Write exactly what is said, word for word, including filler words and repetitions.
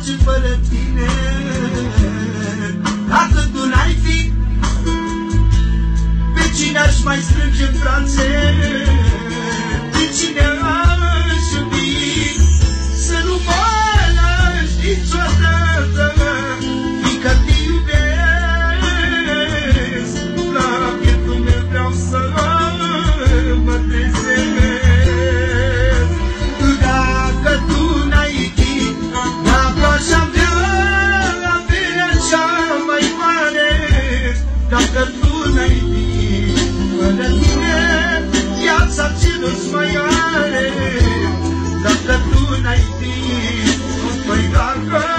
face fără tine. Dacă tu n-ai fi, pe cine aș mai strânge în brațe? Pe cine aș iubi? Să nu mă lași niciodată, fiindcă te iubesc. La pieptul meu vreau să mă trezesc. Dacă tu n-ai fi, dacă aș avea averea cea mai mare. Dacă tu n-ai fi, fără tine viața ce nu-ți mai are. Dacă tu n-ai fi, păi dacă